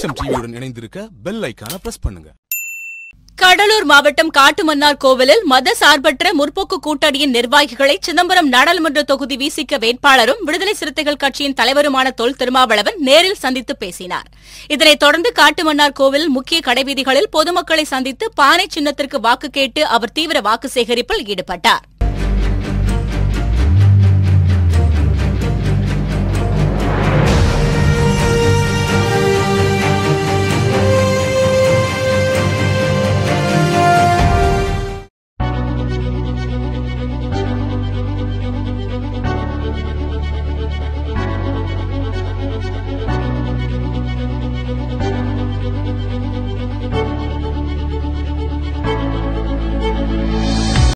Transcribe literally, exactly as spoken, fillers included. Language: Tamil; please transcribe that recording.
தேசம் டிவியுடன் இணைந்திருக்க பெல் ஐகானை பிரஸ் பண்ணுங்க. கடலூர் மாவட்டம் காட்டுமன்னார் கோவிலில் மத சார்பற்ற முற்போக்கு கூட்டணியின் நிர்வாகிகளை சிதம்பரம் நாடாளுமன்ற தொகுதி விசிக வேட்பாளரும் விடுதலை சிறுத்தைகள் கட்சியின் தலைவருமான தொல் திருமாவளவன் நேரில் சந்தித்து பேசினார். இதனைத் தொடர்ந்து காட்டுமன்னார் கோவில் முக்கிய கடைவீதிகளில் பொதுமக்களை சந்தித்து பானை சின்னத்திற்கு வாக்கு கேட்டு அவர் தீவிர வாக்கு சேகரிப்பில் ஈடுபட்டார்.